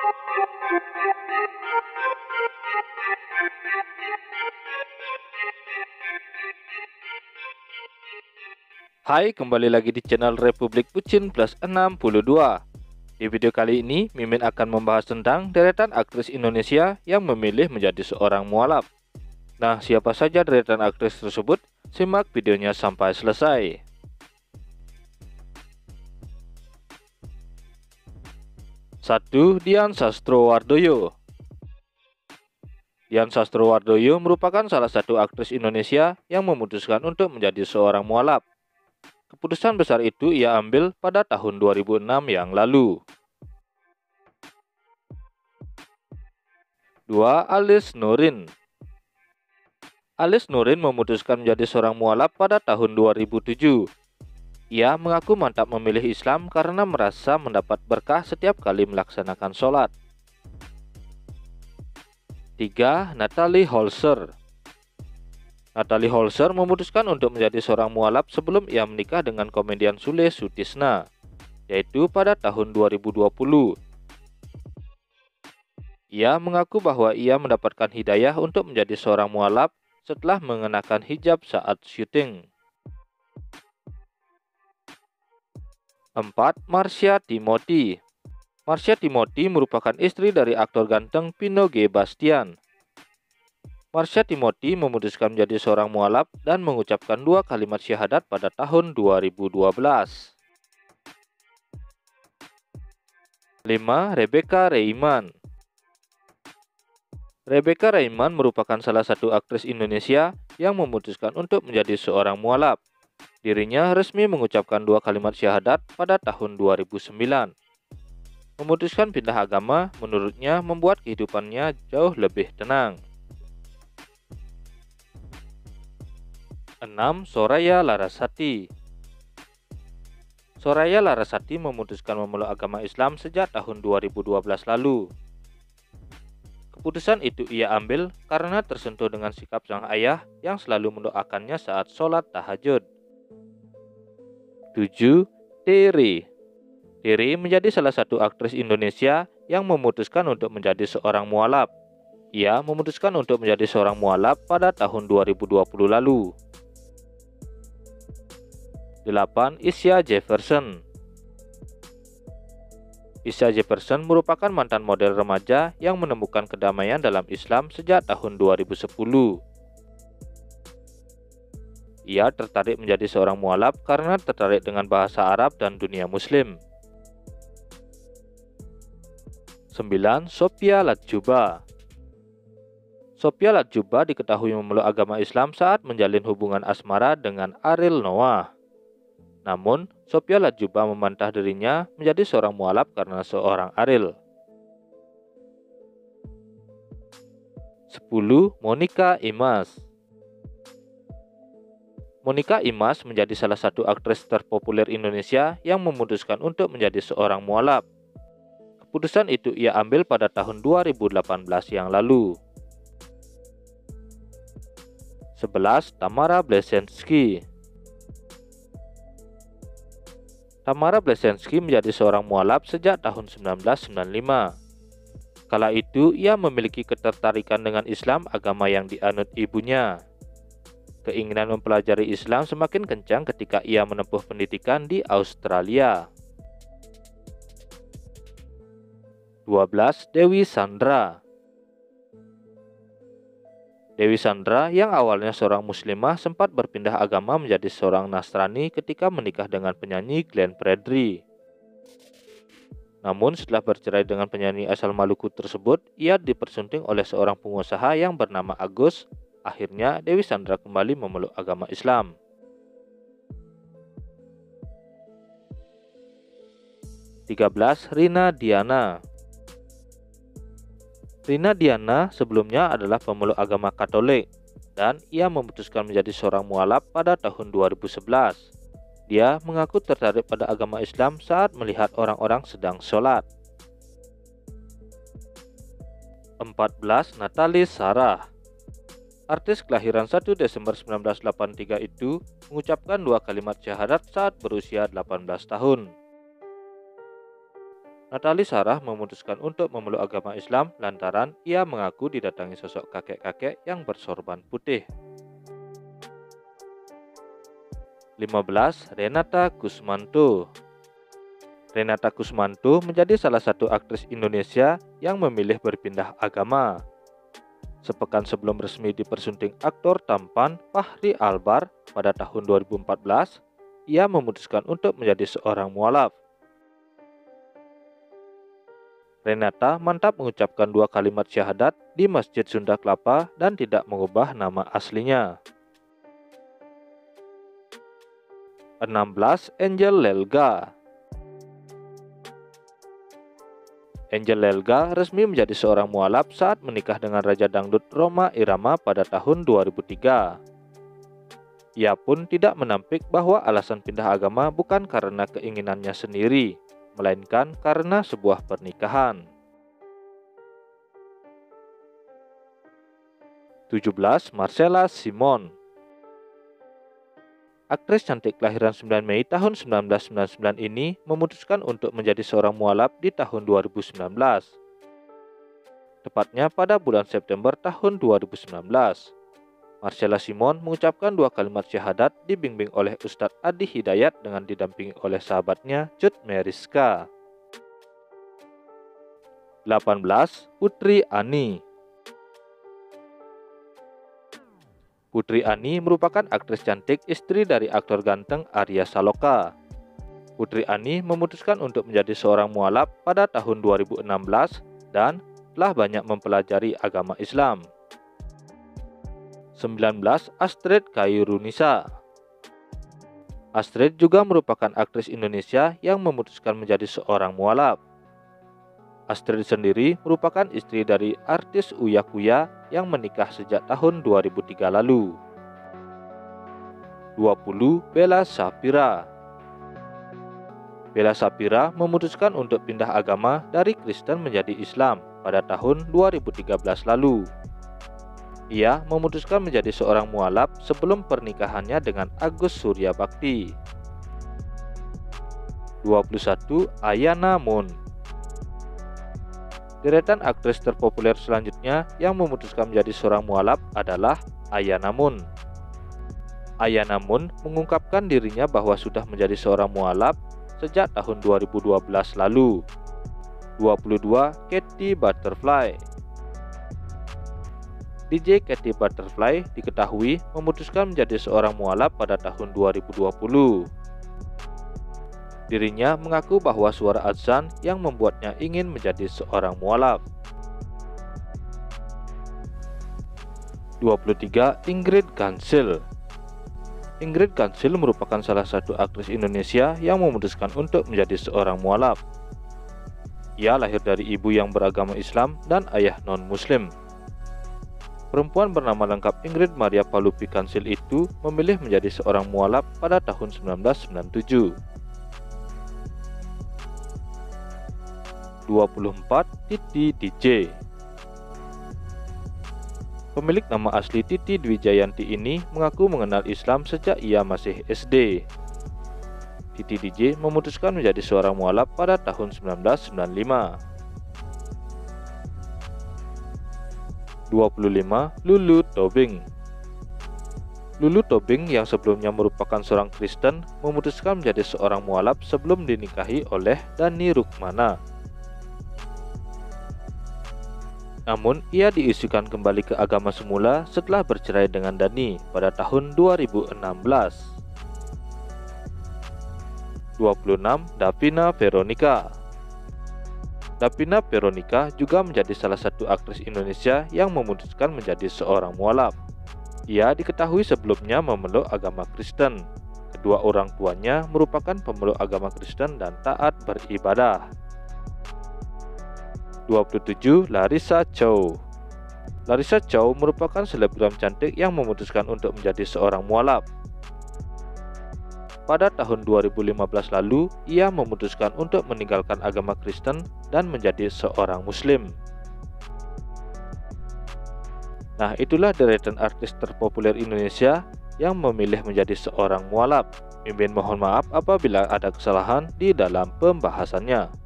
Hai, kembali lagi di channel Republik Bucin Plus 62. Di video kali ini, Mimin akan membahas tentang deretan aktris Indonesia yang memilih menjadi seorang mualaf. Nah, siapa saja deretan aktris tersebut? Simak videonya sampai selesai. 1. Dian Sastrowardoyo. Dian Sastrowardoyo merupakan salah satu aktris Indonesia yang memutuskan untuk menjadi seorang mualaf. Keputusan besar itu ia ambil pada tahun 2006 yang lalu. 2. Alice Nurin. Alice Nurin memutuskan menjadi seorang mualaf pada tahun 2007. Ia mengaku mantap memilih Islam karena merasa mendapat berkah setiap kali melaksanakan sholat. 3. Natalie Holzer. Natalie Holzer memutuskan untuk menjadi seorang mualaf sebelum ia menikah dengan komedian Sule Sutisna, yaitu pada tahun 2020. Ia mengaku bahwa ia mendapatkan hidayah untuk menjadi seorang mualaf setelah mengenakan hijab saat syuting. 4. Marsha Timothy. Marsha Timothy merupakan istri dari aktor ganteng Vino G. Bastian. Marsha Timothy memutuskan menjadi seorang mualaf dan mengucapkan 2 kalimat syahadat pada tahun 2012. 5. Rebecca Rayman. Rebecca Rayman merupakan salah satu aktris Indonesia yang memutuskan untuk menjadi seorang mualaf. Dirinya resmi mengucapkan 2 kalimat syahadat pada tahun 2009. Memutuskan pindah agama menurutnya membuat kehidupannya jauh lebih tenang. 6. Soraya Larasati. Soraya Larasati memutuskan memeluk agama Islam sejak tahun 2012 lalu. Keputusan itu ia ambil karena tersentuh dengan sikap sang ayah yang selalu mendoakannya saat sholat tahajud. 7. Tere. Tere menjadi salah satu aktris Indonesia yang memutuskan untuk menjadi seorang mualaf. Ia memutuskan untuk menjadi seorang mualaf pada tahun 2020 lalu. 8. Isya Jefferson. Isya Jefferson merupakan mantan model remaja yang menemukan kedamaian dalam Islam sejak tahun 2010. Ia tertarik menjadi seorang mualaf karena tertarik dengan bahasa Arab dan dunia Muslim. 9. Sophia Latjuba. Sophia Latjuba diketahui memeluk agama Islam saat menjalin hubungan asmara dengan Ariel Noah. Namun, Sophia Latjuba membantah dirinya menjadi seorang mualaf karena seorang Ariel. 10. Monica Imas. Monica Imas menjadi salah satu aktris terpopuler Indonesia yang memutuskan untuk menjadi seorang mualaf. Keputusan itu ia ambil pada tahun 2018 yang lalu. 11. Tamara Bleszenski. Tamara Bleszenski menjadi seorang mualaf sejak tahun 1995. Kala itu ia memiliki ketertarikan dengan Islam, agama yang dianut ibunya. Keinginan mempelajari Islam semakin kencang ketika ia menempuh pendidikan di Australia. 12. Dewi Sandra. Dewi Sandra yang awalnya seorang muslimah sempat berpindah agama menjadi seorang Nasrani ketika menikah dengan penyanyi Glenn Fredly. Namun setelah bercerai dengan penyanyi asal Maluku tersebut, ia dipersunting oleh seorang pengusaha yang bernama Agus. Akhirnya Dewi Sandra kembali memeluk agama Islam. 13. Rina Diana. Rina Diana sebelumnya adalah pemeluk agama Katolik dan ia memutuskan menjadi seorang mualaf pada tahun 2011. Dia mengaku tertarik pada agama Islam saat melihat orang-orang sedang sholat. 14. Natalie Sarah. Artis kelahiran 1 Desember 1983 itu mengucapkan 2 kalimat syahadat saat berusia 18 tahun. Natalie Sarah memutuskan untuk memeluk agama Islam lantaran ia mengaku didatangi sosok kakek-kakek yang bersorban putih. 15. Renata Kusmanto. Renata Kusmanto menjadi salah satu aktris Indonesia yang memilih berpindah agama. Sepekan sebelum resmi dipersunting aktor tampan Fachri Albar pada tahun 2014, ia memutuskan untuk menjadi seorang mualaf. Renata mantap mengucapkan 2 kalimat syahadat di Masjid Sunda Kelapa dan tidak mengubah nama aslinya. 16. Angel Lelga. Angel Lelga resmi menjadi seorang mualaf saat menikah dengan Raja Dangdut Rhoma Irama pada tahun 2003. Ia pun tidak menampik bahwa alasan pindah agama bukan karena keinginannya sendiri, melainkan karena sebuah pernikahan. 17. Marcella Simon. Aktris cantik kelahiran 9 Mei tahun 1999 ini memutuskan untuk menjadi seorang mualaf di tahun 2019. Tepatnya pada bulan September tahun 2019. Marcella Simon mengucapkan 2 kalimat syahadat dibimbing oleh Ustadz Adi Hidayat dengan didampingi oleh sahabatnya Cut Meriska. 18. Putri Ani. Putri Ani merupakan aktris cantik istri dari aktor ganteng Arya Saloka. Putri Ani memutuskan untuk menjadi seorang mualaf pada tahun 2016 dan telah banyak mempelajari agama Islam. 19. Astrid Khairunisa. Astrid juga merupakan aktris Indonesia yang memutuskan menjadi seorang mualaf. Astrid sendiri merupakan istri dari artis Uya Kuya yang menikah sejak tahun 2003 lalu. 20. Bella Shafira. Bella Shafira memutuskan untuk pindah agama dari Kristen menjadi Islam pada tahun 2013 lalu. Ia memutuskan menjadi seorang mualaf sebelum pernikahannya dengan Agus Suryabakti. 21. Ayana Moon. Deretan aktris terpopuler selanjutnya yang memutuskan menjadi seorang mualaf adalah Ayana Moon. Ayana Moon mengungkapkan dirinya bahwa sudah menjadi seorang mualaf sejak tahun 2012 lalu. 22. Katy Butterfly. DJ Katy Butterfly diketahui memutuskan menjadi seorang mualaf pada tahun 2020. Dirinya mengaku bahwa suara azan yang membuatnya ingin menjadi seorang mualaf. 23. Ingrid Kansil. Ingrid Kansil merupakan salah satu aktris Indonesia yang memutuskan untuk menjadi seorang mualaf. Ia lahir dari ibu yang beragama Islam dan ayah non-Muslim. Perempuan bernama lengkap Ingrid Maria Palupi Kansil itu memilih menjadi seorang mualaf pada tahun 1997. 24. Titi DJ. Pemilik nama asli Titi Dwi Jayanti ini mengaku mengenal Islam sejak ia masih SD. Titi DJ memutuskan menjadi seorang mualaf pada tahun 1995. 25. Lulu Tobing. Lulu Tobing yang sebelumnya merupakan seorang Kristen memutuskan menjadi seorang mualaf sebelum dinikahi oleh Dhani Rukmana. Namun ia diisukan kembali ke agama semula setelah bercerai dengan Dhani pada tahun 2016. 26. Davina Veronica. Davina Veronica juga menjadi salah satu aktris Indonesia yang memutuskan menjadi seorang mualaf. Ia diketahui sebelumnya memeluk agama Kristen. Kedua orang tuanya merupakan pemeluk agama Kristen dan taat beribadah. 27. Larissa Chow. Larissa Chow merupakan selebgram cantik yang memutuskan untuk menjadi seorang mualaf. Pada tahun 2015 lalu, ia memutuskan untuk meninggalkan agama Kristen dan menjadi seorang Muslim. Nah, itulah deretan artis terpopuler Indonesia yang memilih menjadi seorang mualaf. Mimin mohon maaf apabila ada kesalahan di dalam pembahasannya.